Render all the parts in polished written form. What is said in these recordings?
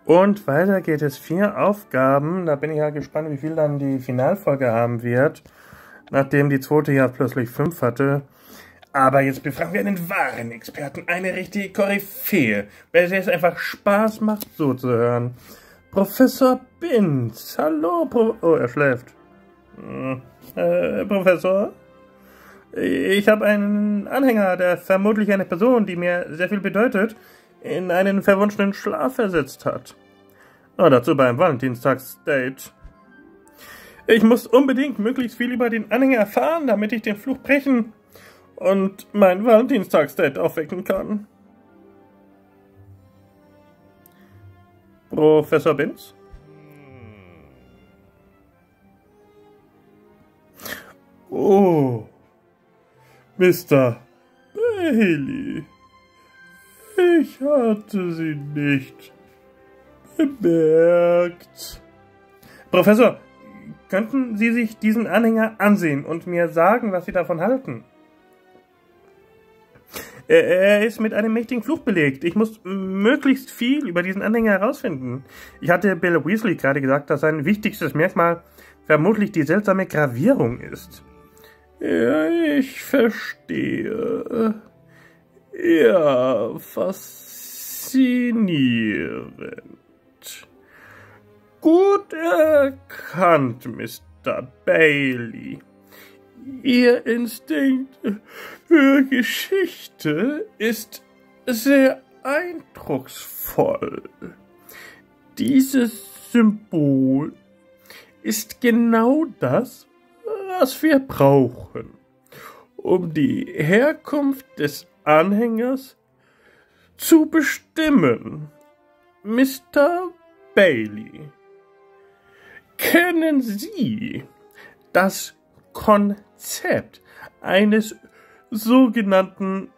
Und weiter geht es 4 Aufgaben. Da bin ich ja gespannt, wie viel dann die Finalfolge haben wird, nachdem die zweite ja plötzlich 5 hatte. Aber jetzt befragen wir einen wahren Experten, eine richtige Koryphäe, weil es einfach Spaß macht, so zu hören. Professor Binz, hallo, oh, er schläft. Professor? Ich habe einen Anhänger, der vermutlich eine Person, die mir sehr viel bedeutet, in einen verwunschenen Schlaf versetzt hat. Dazu beim Valentinstagsdate. Ich muss unbedingt möglichst viel über den Anhänger erfahren, damit ich den Fluch brechen und mein Valentinstagsdate aufwecken kann. Professor Binz? Oh, Mr. Bailey. Ich hatte sie nicht bemerkt. Professor, könnten Sie sich diesen Anhänger ansehen und mir sagen, was Sie davon halten? Er ist mit einem mächtigen Fluch belegt. Ich muss möglichst viel über diesen Anhänger herausfinden. Ich hatte Bill Weasley gerade gesagt, dass sein wichtigstes Merkmal vermutlich die seltsame Gravierung ist. Ja, ich verstehe. Ja, faszinierend. Gut erkannt, Mr. Bailey. Ihr Instinkt für Geschichte ist sehr eindrucksvoll. Dieses Symbol ist genau das, was wir brauchen, um die Herkunft des Anhängers zu bestimmen. Mr. Bailey, kennen Sie das Konzept eines sogenannten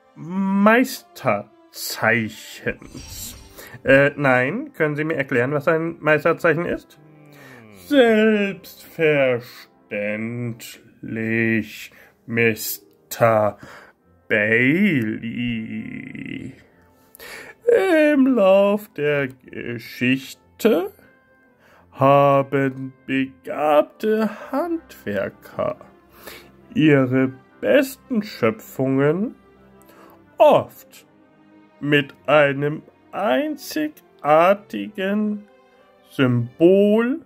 Meisterzeichens? Nein, können Sie mir erklären, was ein Meisterzeichen ist? Selbstverständlich, Mr. Bailey. Im Lauf der Geschichte haben begabte Handwerker ihre besten Schöpfungen oft mit einem einzigartigen Symbol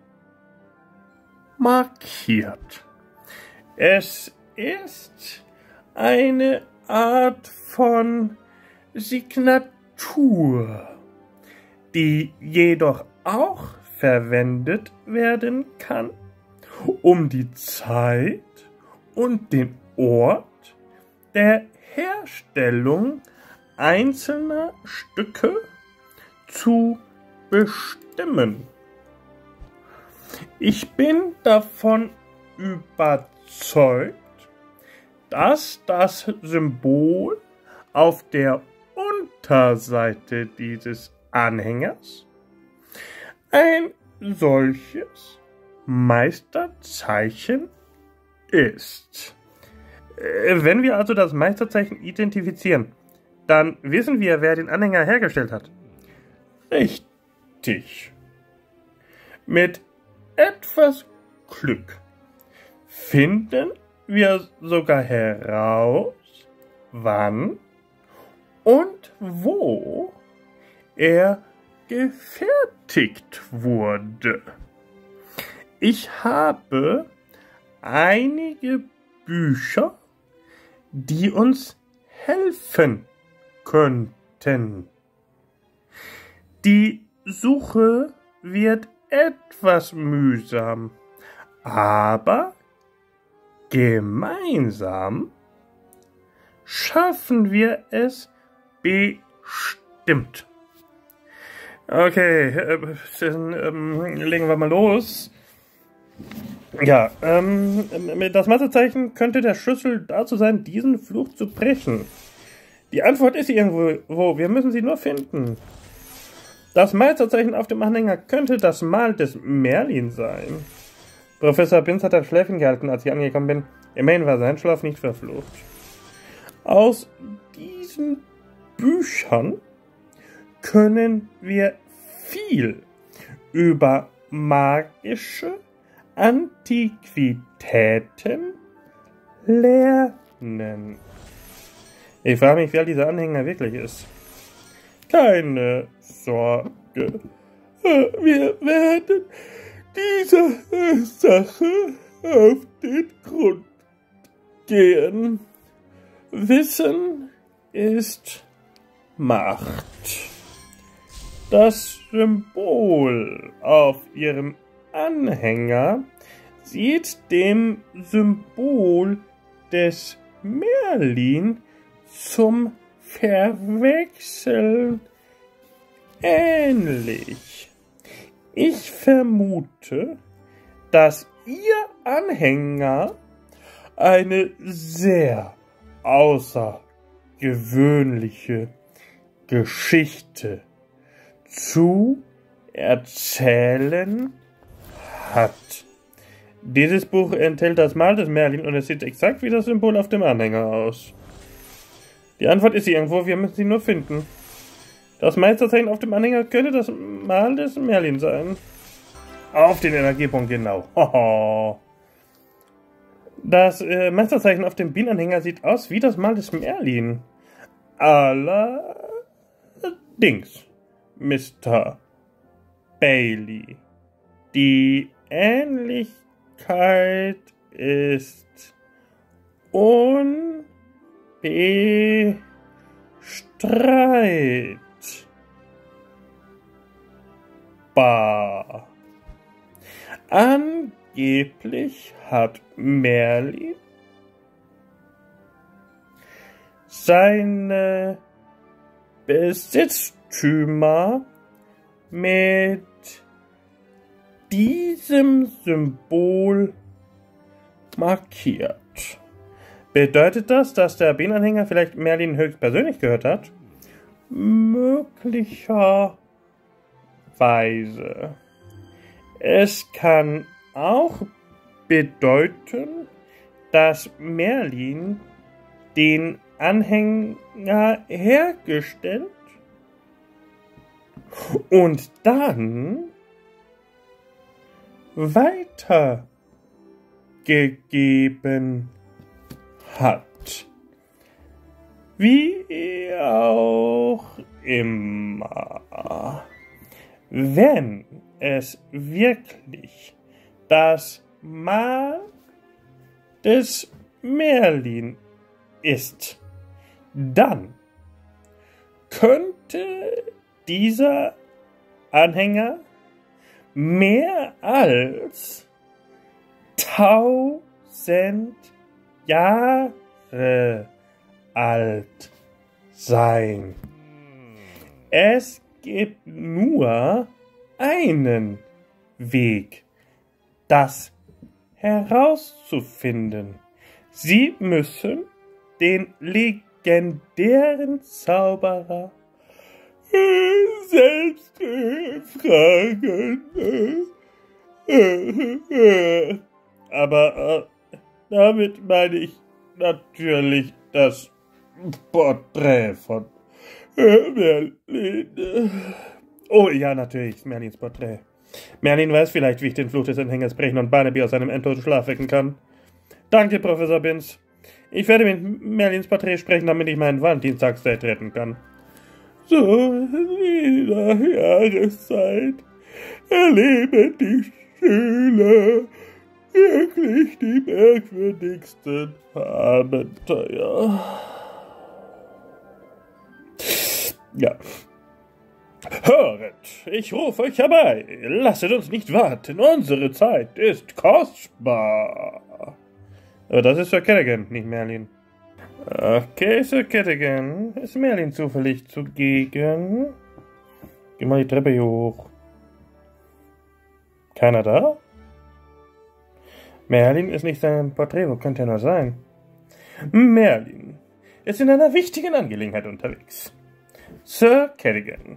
markiert. Es ist eine Art von Signatur, die jedoch auch verwendet werden kann, um die Zeit und den Ort der Herstellung einzelner Stücke zu bestimmen. Ich bin davon überzeugt, dass das Symbol auf der Unterseite dieses Anhängers ein solches Meisterzeichen ist. Wenn wir also das Meisterzeichen identifizieren, dann wissen wir, wer den Anhänger hergestellt hat. Richtig. Mit etwas Glück finden wir sogar heraus, wann und wo er gefertigt wurde. Ich habe einige Bücher, die uns helfen könnten. Die Suche wird etwas mühsam, aber gemeinsam schaffen wir es bestimmt. Okay, dann legen wir mal los. Ja, das Meisterzeichen könnte der Schlüssel dazu sein, diesen Fluch zu brechen. Die Antwort ist irgendwo, wir müssen sie nur finden. Das Meisterzeichen auf dem Anhänger könnte das Mal des Merlin sein. Professor Binz hat das Schläfchen gehalten, als ich angekommen bin. Immerhin war sein Schlaf nicht verflucht. Aus diesen Büchern können wir viel über magische Antiquitäten lernen. Ich frage mich, wer dieser Anhänger wirklich ist. Keine Sorge. Wir werden dieser Sache auf den Grund gehen. Wissen ist Macht. Das Symbol auf ihrem Anhänger sieht dem Symbol des Merlin zum Verwechseln ähnlich. Ich vermute, dass ihr Anhänger eine sehr außergewöhnliche Geschichte zu erzählen hat. Dieses Buch enthält das Mal des Merlin und es sieht exakt wie das Symbol auf dem Anhänger aus. Die Antwort ist irgendwo, wir müssen sie nur finden. Das Meisterzeichen auf dem Anhänger könnte das Mal des Merlin sein. Auf den Energiepunkt genau. Hoho. Das Meisterzeichen auf dem Bienenanhänger sieht aus wie das Mal des Merlin. Allerdings, Mr. Bailey, die Ähnlichkeit ist unbestreitbar. Angeblich hat Merlin seine Besitztümer mit diesem Symbol markiert. Bedeutet das, dass der Bienenanhänger vielleicht Merlin höchstpersönlich gehört hat? Möglicherweise. Es kann auch bedeuten, dass Merlin den Anhänger hergestellt und dann weitergegeben hat. Wie auch immer. Wenn es wirklich das Mal des Merlin ist, dann könnte dieser Anhänger mehr als 1000 Jahre alt sein. Es gibt nur einen Weg, das herauszufinden. Sie müssen den legendären Zauberer selbst fragen. Aber damit meine ich natürlich das Porträt von Merlin. Oh ja, natürlich, Merlins Porträt. Merlin weiß vielleicht, wie ich den Fluch des Anhängers brechen und Barnaby aus seinem endlosen Schlaf wecken kann. Danke, Professor Binns. Ich werde mit Merlins Porträt sprechen, damit ich meinen Valentinstagsdate retten kann. So in jeder Jahreszeit erleben die Schüler wirklich die merkwürdigsten Abenteuer. Ja. Höret, ich rufe euch herbei. Lasset uns nicht warten. Unsere Zeit ist kostbar. Aber das ist Sir Cadogan, nicht Merlin. Okay, Sir Cadogan. Ist Merlin zufällig zugegen? Geh mal die Treppe hier hoch. Keiner da? Merlin ist nicht sein Porträt. Wo könnte er nur sein? Merlin ist in einer wichtigen Angelegenheit unterwegs. Sir Cadogan.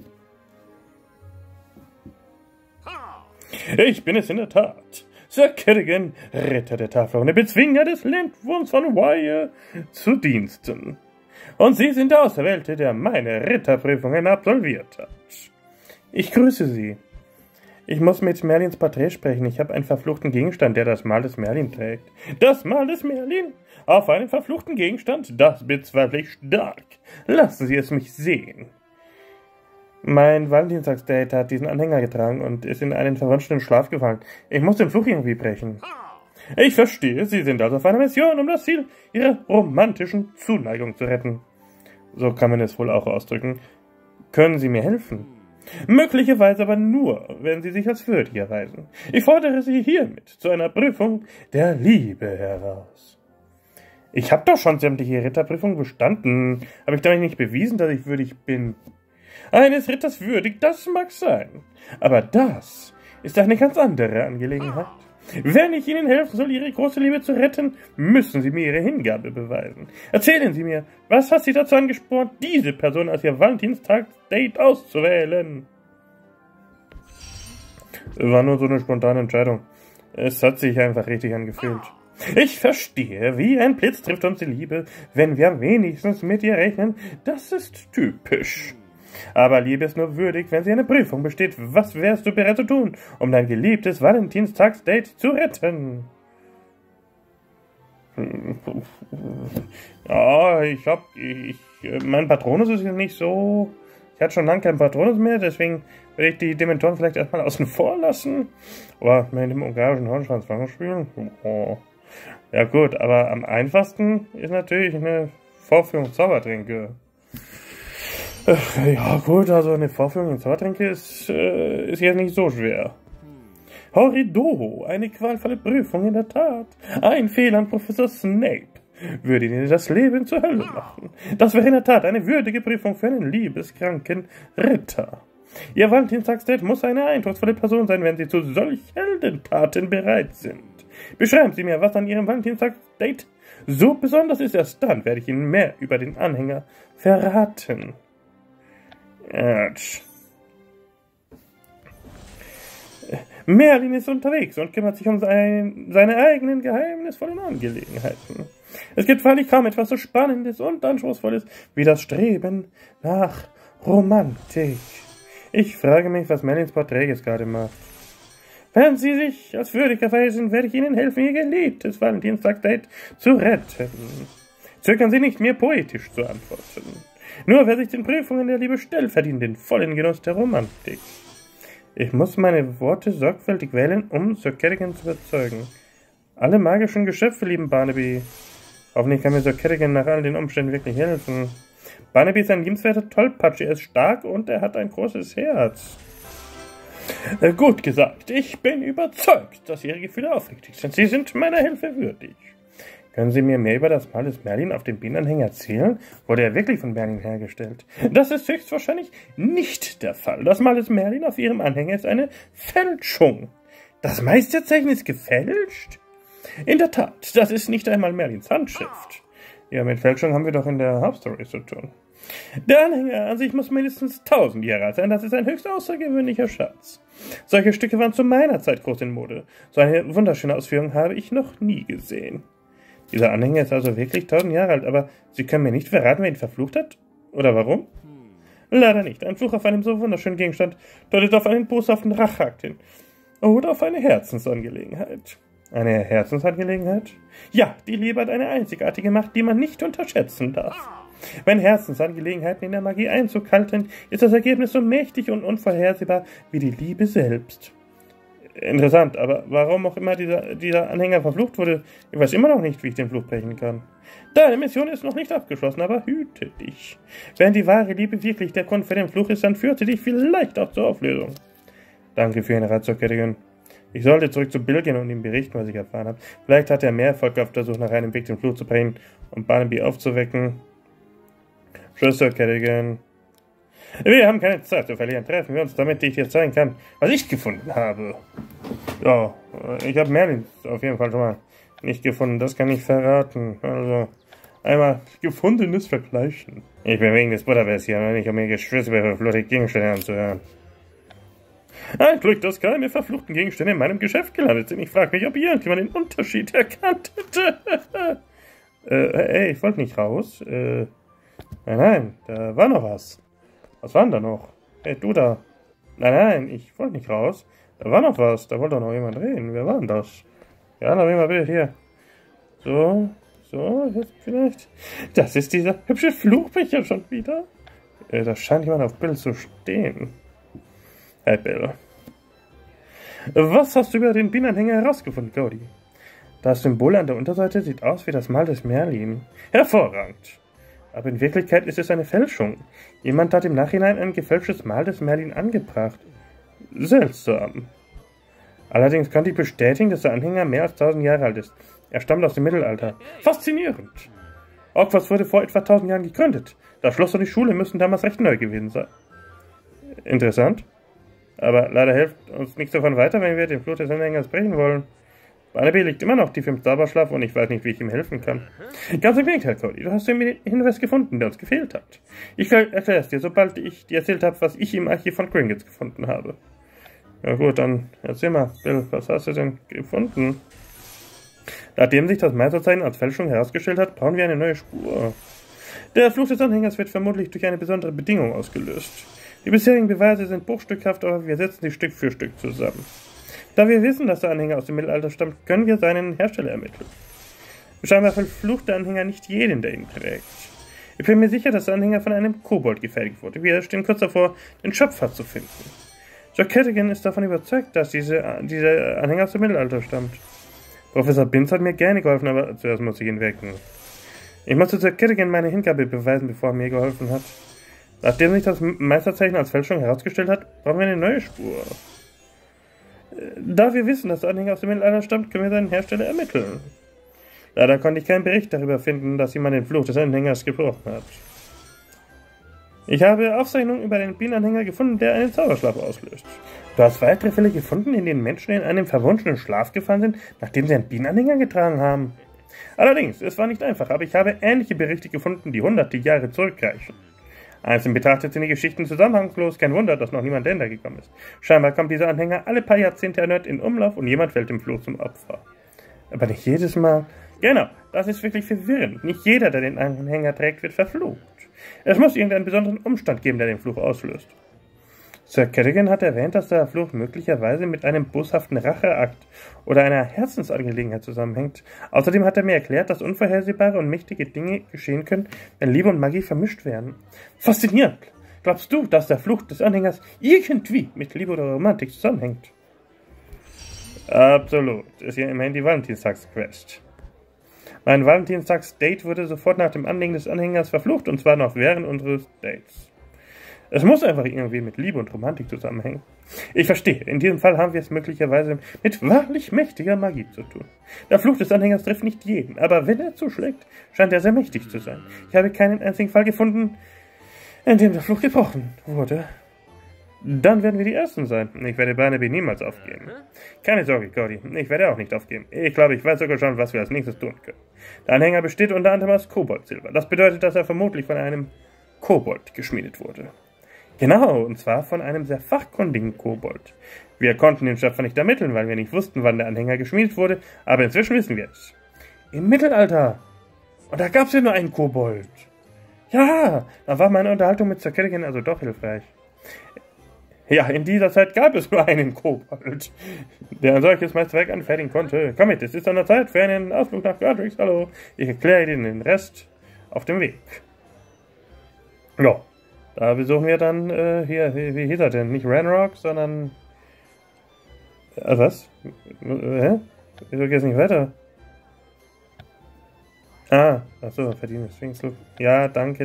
Ich bin es in der Tat. Sir Cadogan, Ritter der Tafel und der Bezwinger des Lindwurms von Wyre zu Diensten. Und Sie sind der Auserwählte, der meine Ritterprüfungen absolviert hat. Ich grüße Sie. Ich muss mit Merlins Porträt sprechen. Ich habe einen verfluchten Gegenstand, der das Mal des Merlin trägt. Das Mal des Merlin? Auf einem verfluchten Gegenstand? Das bezweifle ich stark. Lassen Sie es mich sehen. Mein Valentinstagsdate hat diesen Anhänger getragen und ist in einen verwunschenen Schlaf gefallen. Ich muss den Fluch irgendwie brechen. Ich verstehe, Sie sind also auf einer Mission, um das Ziel Ihrer romantischen Zuneigung zu retten. So kann man es wohl auch ausdrücken. Können Sie mir helfen? Möglicherweise aber nur, wenn Sie sich als würdig erweisen. Ich fordere Sie hiermit zu einer Prüfung der Liebe heraus. Ich habe doch schon sämtliche Ritterprüfungen bestanden. Habe ich damit nicht bewiesen, dass ich würdig bin? Eines Ritters würdig, das mag sein. Aber das ist eine ganz andere Angelegenheit. Wenn ich Ihnen helfen soll, Ihre große Liebe zu retten, müssen Sie mir Ihre Hingabe beweisen. Erzählen Sie mir, was hat Sie dazu angespornt, diese Person als Ihr Valentinstagsdate auszuwählen? War nur so eine spontane Entscheidung. Es hat sich einfach richtig angefühlt. Ich verstehe, wie ein Blitz trifft uns die Liebe, wenn wir wenigstens mit ihr rechnen. Das ist typisch. Aber Liebe ist nur würdig, wenn sie eine Prüfung besteht. Was wärst du bereit zu tun, um dein geliebtes Valentinstagsdate zu retten? Ja, mein Patronus ist nicht so... Ich hatte schon lange keinen Patronus mehr, deswegen will ich die Dementoren vielleicht erstmal außen vor lassen. Aber mit dem ungarischen Hornschwanz spielen? Oh. Ja gut, aber am einfachsten ist natürlich eine Vorführung Zaubertränke. Ja gut, also eine Vorführung in Zaubertränke ist jetzt nicht so schwer. Horrido, eine qualvolle Prüfung in der Tat. Ein Fehler an Professor Snape würde Ihnen das Leben zur Hölle machen. Das wäre in der Tat eine würdige Prüfung für einen liebeskranken Ritter. Ihr Valentinstagsdate muss eine eindrucksvolle Person sein, wenn Sie zu solch Heldentaten bereit sind. Beschreiben Sie mir, was an Ihrem Valentinstagsdate so besonders ist. Erst dann werde ich Ihnen mehr über den Anhänger verraten. Merlin ist unterwegs und kümmert sich um seine eigenen geheimnisvollen Angelegenheiten. Es gibt freilich kaum etwas so Spannendes und Anspruchsvolles wie das Streben nach Romantik. Ich frage mich, was Merlins Porträt jetzt gerade macht. Wenn Sie sich als würdig erweisen, werde ich Ihnen helfen, Ihr geliebtes Valentinstagsdate zu retten. Zögern Sie nicht, mir poetisch zu antworten. Nur wer sich den Prüfungen der Liebe stellt, verdient den vollen Genuss der Romantik. Ich muss meine Worte sorgfältig wählen, um Sir Cadogan zu überzeugen. Alle magischen Geschöpfe lieben Barnaby. Hoffentlich kann mir Sir Cadogan nach all den Umständen wirklich helfen. Barnaby ist ein liebenswerter Tollpatsch, er ist stark und er hat ein großes Herz. Gut gesagt, ich bin überzeugt, dass Ihre Gefühle aufrichtig sind. Sie sind meiner Hilfe würdig. Können Sie mir mehr über das Mal des Merlin auf dem Bienenanhänger erzählen? Wurde er wirklich von Merlin hergestellt? Das ist höchstwahrscheinlich nicht der Fall. Das Mal des Merlin auf Ihrem Anhänger ist eine Fälschung. Das Meisterzeichen ist gefälscht? In der Tat, das ist nicht einmal Merlins Handschrift. Ja, mit Fälschung haben wir doch in der Hauptstory zu tun. Der Anhänger an sich muss mindestens 1000 Jahre alt sein. Das ist ein höchst außergewöhnlicher Schatz. Solche Stücke waren zu meiner Zeit groß in Mode. So eine wunderschöne Ausführung habe ich noch nie gesehen. Dieser Anhänger ist also wirklich 1000 Jahre alt, aber Sie können mir nicht verraten, wer ihn verflucht hat? Oder warum? Leider nicht. Ein Fluch auf einem so wunderschönen Gegenstand deutet auf einen boshaften Racheakt hin. Oder auf eine Herzensangelegenheit. Eine Herzensangelegenheit? Ja, die Liebe hat eine einzigartige Macht, die man nicht unterschätzen darf. Wenn Herzensangelegenheiten in der Magie Einzug halten, ist das Ergebnis so mächtig und unvorhersehbar wie die Liebe selbst. Interessant, aber warum auch immer dieser Anhänger verflucht wurde, ich weiß immer noch nicht, wie ich den Fluch brechen kann. Deine Mission ist noch nicht abgeschlossen, aber hüte dich. Wenn die wahre Liebe wirklich der Grund für den Fluch ist, dann führt sie dich vielleicht auch zur Auflösung. Danke für Ihren Rat, Sir Cadogan. Ich sollte zurück zu Bill gehen und ihm berichten, was ich erfahren habe. Vielleicht hat er mehr Erfolg auf der Suche nach einem Weg, den Fluch zu brechen und Barnaby aufzuwecken. Tschüss, Sir Cadogan. Wir haben keine Zeit zu verlieren. Treffen wir uns, damit ich dir zeigen kann, was ich gefunden habe. Ja, ich habe Merlin auf jeden Fall schon mal nicht gefunden. Das kann ich verraten. Also, einmal Gefundenes vergleichen. Ich bin wegen des Butterbeers hier, nicht um mir Geschwütze über verfluchte Gegenstände anzuhören. Ein Glück, dass keine verfluchten Gegenstände in meinem Geschäft gelandet sind. Ich frage mich, ob irgendjemand den Unterschied erkannt hätte. Hey, ich wollte nicht raus. Nein, da war noch was. Was war denn da noch? Hey, du da. Nein, nein, ich wollte nicht raus. Da war noch was, da wollte doch noch jemand reden. Wer war denn das? Ja, noch jemand bitte hier. So, jetzt vielleicht. Das ist dieser hübsche Fluchbecher schon wieder. Da scheint jemand auf Bill zu stehen. Hey Bill. Was hast du über den Bienenanhänger herausgefunden, Cody? Das Symbol an der Unterseite sieht aus wie das Mal des Merlin. Hervorragend. Aber in Wirklichkeit ist es eine Fälschung. Jemand hat im Nachhinein ein gefälschtes Mal des Merlin angebracht. Seltsam. Allerdings konnte ich bestätigen, dass der Anhänger mehr als 1000 Jahre alt ist. Er stammt aus dem Mittelalter. Faszinierend. Hogwarts wurde vor etwa 1000 Jahren gegründet. Das Schloss und die Schule müssen damals recht neu gewesen sein. Interessant. Aber leider hilft uns nichts davon weiter, wenn wir den Fluch des Anhängers brechen wollen. Barnaby liegt immer noch tief im Zauberschlaf und ich weiß nicht, wie ich ihm helfen kann. Ganz im Gegenteil, Cody. Du hast den Hinweis gefunden, der uns gefehlt hat. Ich erkläre es dir, sobald ich dir erzählt habe, was ich im Archiv von Gringotts gefunden habe. Ja gut, dann erzähl mal, Bill, was hast du denn gefunden? Nachdem sich das Meisterzeichen als Fälschung herausgestellt hat, brauchen wir eine neue Spur. Der Fluch des Anhängers wird vermutlich durch eine besondere Bedingung ausgelöst. Die bisherigen Beweise sind bruchstückhaft, aber wir setzen sie Stück für Stück zusammen. Da wir wissen, dass der Anhänger aus dem Mittelalter stammt, können wir seinen Hersteller ermitteln. Scheinbar verflucht der Anhänger nicht jeden, der ihn trägt. Ich bin mir sicher, dass der Anhänger von einem Kobold gefertigt wurde. Wir stehen kurz davor, den Schöpfer zu finden. Jack Cadogan ist davon überzeugt, dass dieser Anhänger aus dem Mittelalter stammt. Professor Binns hat mir gerne geholfen, aber zuerst muss ich ihn wecken. Ich musste Jack Cadogan meine Hingabe beweisen, bevor er mir geholfen hat. Nachdem sich das Meisterzeichen als Fälschung herausgestellt hat, brauchen wir eine neue Spur. Da wir wissen, dass der Anhänger aus dem Mittelalter stammt, können wir seinen Hersteller ermitteln. Leider konnte ich keinen Bericht darüber finden, dass jemand den Fluch des Anhängers gebrochen hat. Ich habe Aufzeichnungen über den Bienenanhänger gefunden, der einen Zauberschlaf auslöst. Du hast weitere Fälle gefunden, in denen Menschen in einem verwunschenen Schlaf gefallen sind, nachdem sie einen Bienenanhänger getragen haben. Allerdings, es war nicht einfach, aber ich habe ähnliche Berichte gefunden, die hunderte Jahre zurückreichen. Einzeln betrachtet sind die Geschichten zusammenhangslos, kein Wunder, dass noch niemand dahinter gekommen ist. Scheinbar kommt dieser Anhänger alle paar Jahrzehnte erneut in Umlauf und jemand fällt dem Fluch zum Opfer. Aber nicht jedes Mal. Genau, das ist wirklich verwirrend. Nicht jeder, der den Anhänger trägt, wird verflucht. Es muss irgendeinen besonderen Umstand geben, der den Fluch auslöst. Sir Cadogan hat erwähnt, dass der Fluch möglicherweise mit einem boshaften Racheakt oder einer Herzensangelegenheit zusammenhängt. Außerdem hat er mir erklärt, dass unvorhersehbare und mächtige Dinge geschehen können, wenn Liebe und Magie vermischt werden. Faszinierend! Glaubst du, dass der Fluch des Anhängers irgendwie mit Liebe oder Romantik zusammenhängt? Absolut. Ist ja immerhin die Valentinstagsquest. Mein Valentinstags-Date wurde sofort nach dem Anlegen des Anhängers verflucht, und zwar noch während unseres Dates. Es muss einfach irgendwie mit Liebe und Romantik zusammenhängen. Ich verstehe, in diesem Fall haben wir es möglicherweise mit wahrlich mächtiger Magie zu tun. Der Fluch des Anhängers trifft nicht jeden, aber wenn er zuschlägt, scheint er sehr mächtig zu sein. Ich habe keinen einzigen Fall gefunden, in dem der Fluch gebrochen wurde. Dann werden wir die Ersten sein. Ich werde Barnaby niemals aufgeben. Keine Sorge, Cody, ich werde auch nicht aufgeben. Ich glaube, ich weiß sogar schon, was wir als nächstes tun können. Der Anhänger besteht unter anderem aus Koboldsilber. Das bedeutet, dass er vermutlich von einem Kobold geschmiedet wurde. Genau, und zwar von einem sehr fachkundigen Kobold. Wir konnten den Schöpfer nicht ermitteln, weil wir nicht wussten, wann der Anhänger geschmiedet wurde, aber inzwischen wissen wir es. Im Mittelalter. Und da gab es ja nur einen Kobold. Ja, da war meine Unterhaltung mit Sir Cadogan also doch hilfreich. Ja, in dieser Zeit gab es nur einen Kobold, der ein solches Meisterwerk anfertigen konnte. Komm mit, es ist an der Zeit für einen Ausflug nach Godric's. Hallo, ich erkläre Ihnen den Rest auf dem Weg. Ja, da besuchen wir dann, wie hieß er denn? Nicht Ranrock, sondern... was? Hä? Wieso geht's nicht weiter? Ah, achso, verdiene Sphinxlook. Ja, danke.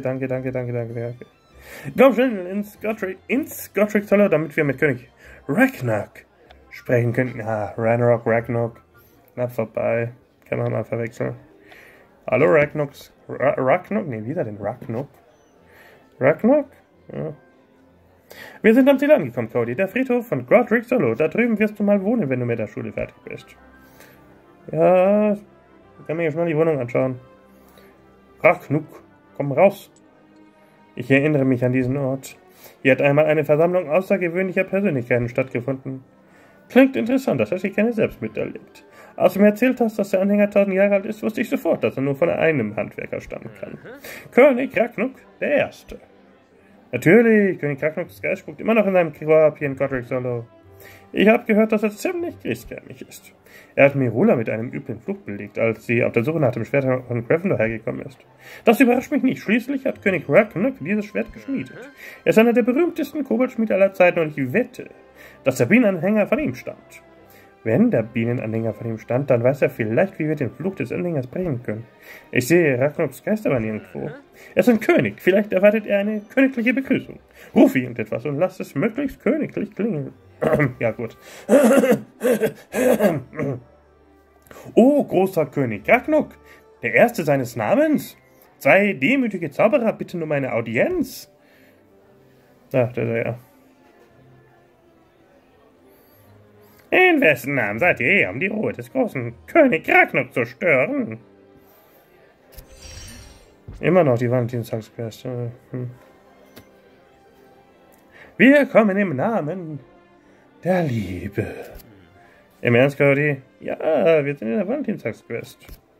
Komm schnell ins Godric's Hollow, damit wir mit König Ragnarok sprechen könnten. Ah, Ragnarok. Knapp vorbei. Kann man mal verwechseln. Hallo, Ragnarok? Ne, wieder den Ragnarok. Ragnarok? Ja. Wir sind am Ziel angekommen, Cody. Der Friedhof von Godric's Hollow. Da drüben wirst du mal wohnen, wenn du mit der Schule fertig bist. Ja, ich kann mir jetzt mal die Wohnung anschauen. Ragnarok, komm raus. Ich erinnere mich an diesen Ort. Hier hat einmal eine Versammlung außergewöhnlicher Persönlichkeiten stattgefunden. Klingt interessant, das hast du keine selbst miterlebt. Als du mir erzählt hast, dass der Anhänger 1000 Jahre alt ist, wusste ich sofort, dass er nur von einem Handwerker stammen kann. König Ragnarok der Erste. Natürlich, König Kragnoks Geist spukt immer noch in seinem Korb hier in Godric Hollow. Ich habe gehört, dass er ziemlich griesgrämig ist. Er hat Mirula mit einem üblen Fluch belegt, als sie auf der Suche nach dem Schwert von Gryffindor hergekommen ist. Das überrascht mich nicht. Schließlich hat König Ragnarok dieses Schwert geschmiedet. Er ist einer der berühmtesten Koboldschmiede aller Zeiten und ich wette, dass der Bienenanhänger von ihm stammt. Wenn der Bienenanhänger von ihm stammt, dann weiß er vielleicht, wie wir den Fluch des Anhängers brechen können. Ich sehe Ragnaroks Geist aber nirgendwo. Er ist ein König. Vielleicht erwartet er eine königliche Begrüßung. Ruf irgendetwas und lass es möglichst königlich klingen. Ja, gut. Oh, großer König Ragnarok, der erste seines Namens. 2 demütige Zauberer bitten um eine Audienz. Dachte er ja. In wessen Namen seid ihr her, um die Ruhe des großen König Ragnarok zu stören? Immer noch die Valentinstagsquest. Wir kommen im Namen der Liebe. Im Ernst, Cody? Ja, wir sind in der Valentinstagsquest.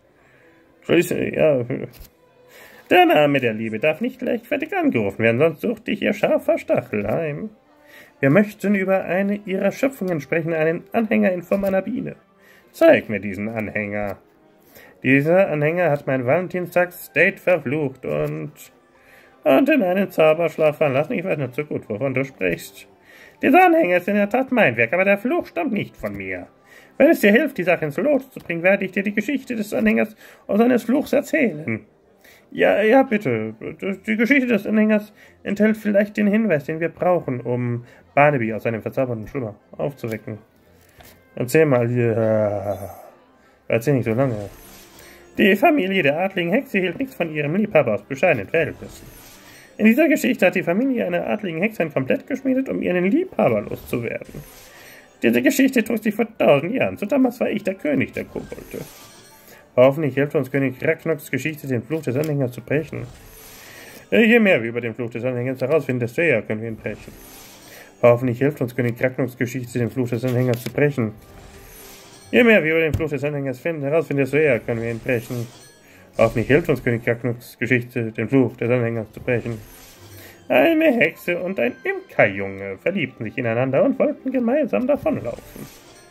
Ja. Der Name der Liebe darf nicht leichtfertig angerufen werden, sonst sucht dich ihr scharfer Stachel heim. Wir möchten über eine ihrer Schöpfungen sprechen, einen Anhänger in Form einer Biene. Zeig mir diesen Anhänger. Dieser Anhänger hat mein Valentinstags-Date verflucht und in einen Zauberschlaf verlassen. Ich weiß nicht so gut, wovon du sprichst. Dieser Anhänger ist in der Tat mein Werk, aber der Fluch stammt nicht von mir. Wenn es dir hilft, die Sache ins Lot zu bringen, werde ich dir die Geschichte des Anhängers und seines Fluchs erzählen. Ja, bitte. Die Geschichte des Anhängers enthält vielleicht den Hinweis, den wir brauchen, um Barnaby aus seinem verzauberten Schlummer aufzuwecken. Erzähl mal hier. Erzähl nicht so lange. Die Familie der adligen Hexe hielt nichts von ihrem Liebhaber aus bescheidenen Verhältnissen. In dieser Geschichte hat die Familie einer adligen Hexe ein Komplett geschmiedet, um ihren Liebhaber loszuwerden. Diese Geschichte trug sich vor 1000 Jahren. So damals war ich der König der Kobolde. Hoffentlich hilft uns König Ragnaroks Geschichte, den Fluch des Anhängers zu brechen. Je mehr wir über den Fluch des Anhängers herausfinden, desto eher können wir ihn brechen. Hoffentlich hilft uns König Ragnaroks Geschichte, den Fluch des Anhängers zu brechen. Je mehr wir über den Fluch des Anhängers herausfinden, desto eher können wir ihn brechen. Hoffentlich hilft uns König Ragnaroks Geschichte, den Fluch des Anhängers zu brechen. Eine Hexe und ein Imkerjunge verliebten sich ineinander und wollten gemeinsam davonlaufen.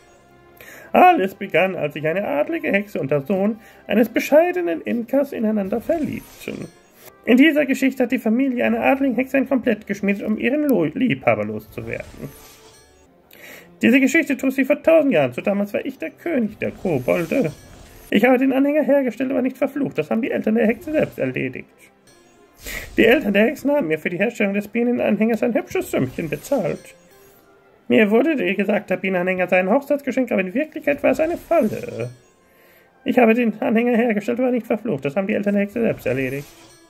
Alles begann, als sich eine adlige Hexe und der Sohn eines bescheidenen Imkers ineinander verliebten. In dieser Geschichte hat die Familie einer adligen Hexe ein Komplett geschmiedet, um ihren Liebhaber loszuwerden. Diese Geschichte trug sie vor 1000 Jahren zu. Damals war ich der König der Kobolde. Ich habe den Anhänger hergestellt, aber nicht verflucht. Das haben die Eltern der Hexe selbst erledigt. Die Eltern der Hexen haben mir für die Herstellung des Bienenanhängers ein hübsches Sümmchen bezahlt. Mir wurde gesagt, der Bienenanhänger sei ein Hochzeitsgeschenk, aber in Wirklichkeit war es eine Falle. Ich habe den Anhänger hergestellt, aber nicht verflucht. Das haben die Eltern der Hexe selbst erledigt.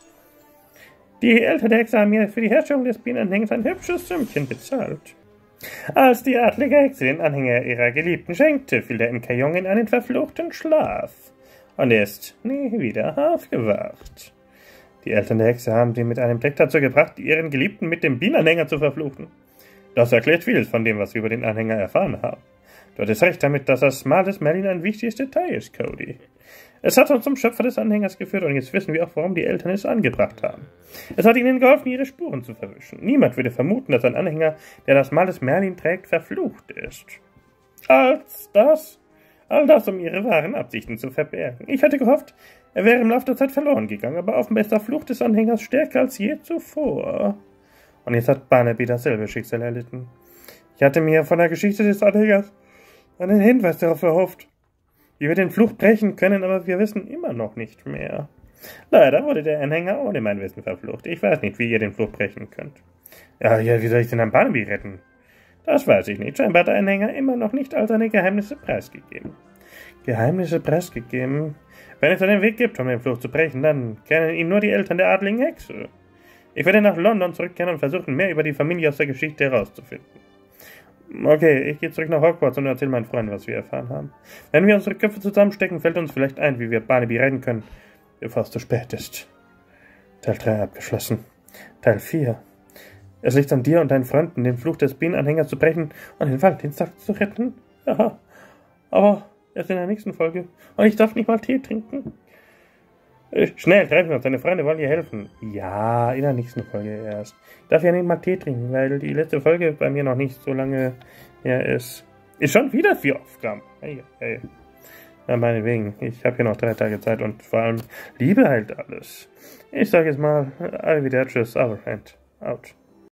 Die Eltern der Hexe haben mir für die Herstellung des Bienenanhängers ein hübsches Sümmchen bezahlt. Als die adlige Hexe den Anhänger ihrer Geliebten schenkte, fiel der Imkerjunge in einen verfluchten Schlaf. Und er ist nie wieder aufgewacht. Die Eltern der Hexe haben sie mit einem Trick dazu gebracht, ihren Geliebten mit dem Bienenanhänger zu verfluchen. Das erklärt vieles von dem, was wir über den Anhänger erfahren haben. Du hattest recht damit, dass das Mal des Merlin ein wichtiges Detail ist, Cody. Es hat uns zum Schöpfer des Anhängers geführt und jetzt wissen wir auch, warum die Eltern es angebracht haben. Es hat ihnen geholfen, ihre Spuren zu verwischen. Niemand würde vermuten, dass ein Anhänger, der das Mal des Merlin trägt, verflucht ist. All das, um ihre wahren Absichten zu verbergen. Ich hatte gehofft, er wäre im Laufe der Zeit verloren gegangen, aber offenbar ist der Fluch des Anhängers stärker als je zuvor. Und jetzt hat Barnaby dasselbe Schicksal erlitten. Ich hatte mir von der Geschichte des Anhängers einen Hinweis darauf erhofft, wie wir den Fluch brechen können, aber wir wissen immer noch nicht mehr. Leider wurde der Anhänger ohne mein Wissen verflucht. Ich weiß nicht, wie ihr den Fluch brechen könnt. Ja, wie soll ich denn an Barnaby retten? Das weiß ich nicht. Scheinbar hat der Anhänger immer noch nicht all seine Geheimnisse preisgegeben. Geheimnisse preisgegeben? Wenn es einen Weg gibt, um den Fluch zu brechen, dann kennen ihn nur die Eltern der adligen Hexe. Ich werde nach London zurückkehren und versuchen, mehr über die Familie aus der Geschichte herauszufinden. Okay, ich gehe zurück nach Hogwarts und erzähle meinen Freunden, was wir erfahren haben. Wenn wir unsere Köpfe zusammenstecken, fällt uns vielleicht ein, wie wir Barnaby retten können, bevor es zu spät ist. Teil 3 abgeschlossen. Teil 4. Es liegt an dir und deinen Freunden, den Fluch des Bienenanhängers zu brechen und den Valentinstag zu retten. Ja, aber erst in der nächsten Folge. Und ich darf nicht mal Tee trinken. Schnell, treffen wir uns. Deine Freunde wollen dir helfen. Ja, in der nächsten Folge erst. Ich darf ja nicht mal Tee trinken, weil die letzte Folge bei mir noch nicht so lange her ist. Ist schon wieder 4 Aufgaben. Hey. Ja, meinetwegen. Ich habe hier noch 3 Tage Zeit und vor allem liebe halt alles. Ich sage jetzt mal, arrivederci, our friend. Out.